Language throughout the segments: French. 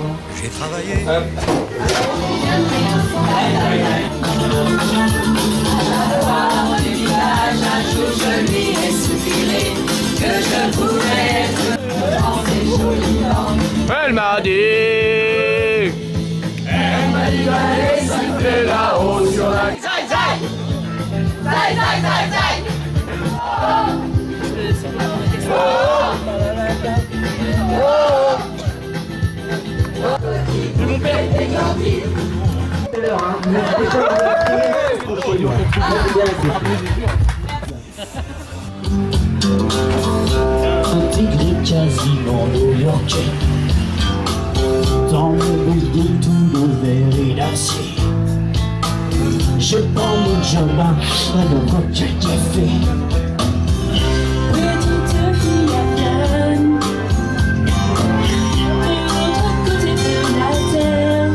j'ai travaillé. Du village, un jour je lui ai soupiré que je pourrais être en ces jolies langues. Elle m'a dit d'aller siffler là-haut sur la... Zai, zai! Zai, zai, zai, zai! Mon père était grandi. Intégré quasiment new-yorkais dans le bouche de tous nos verres et d'acier. Je prends mon job à le coca café. Petite fille afghane de l'autre côté de la terre.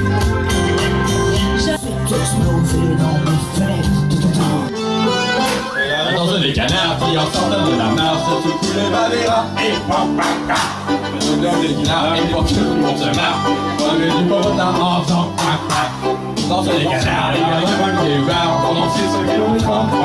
J'ai explosé dans mes fenêtres tout autant. Attention les canards qui en sortent de la mare se secouent le bas des rats et pam pam pam. Le blanc des canards et pour que tout le monde se marre. On met du potin en faisant pam pam. Attention les canards, les gars qui est ouvert pendant 6 secondes.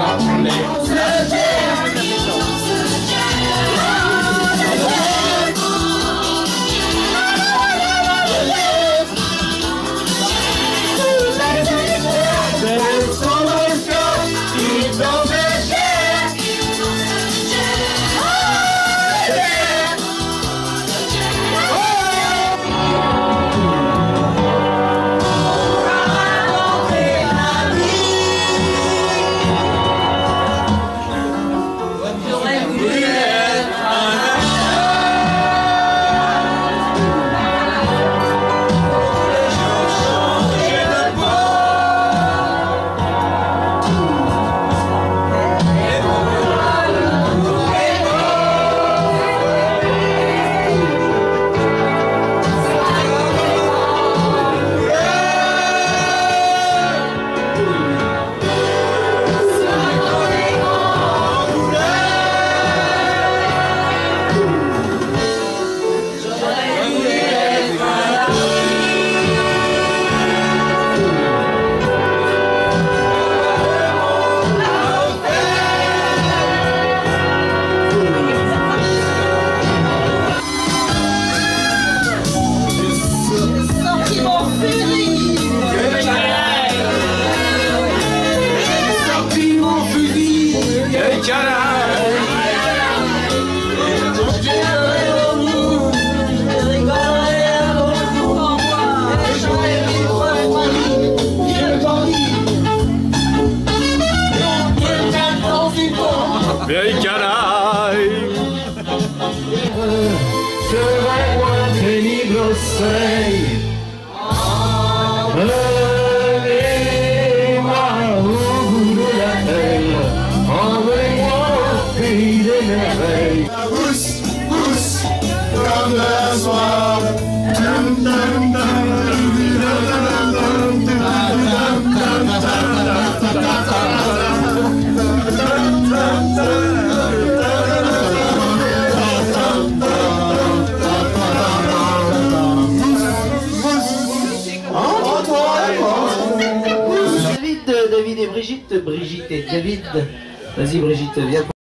Vieille canaille serait moins pénible au soleil. Menez-moi au bout de la terre, emmenez-moi au pays des merveilles. Pousse, pousse, comme la soirée. David et Brigitte, et David. Vas-y Brigitte, viens.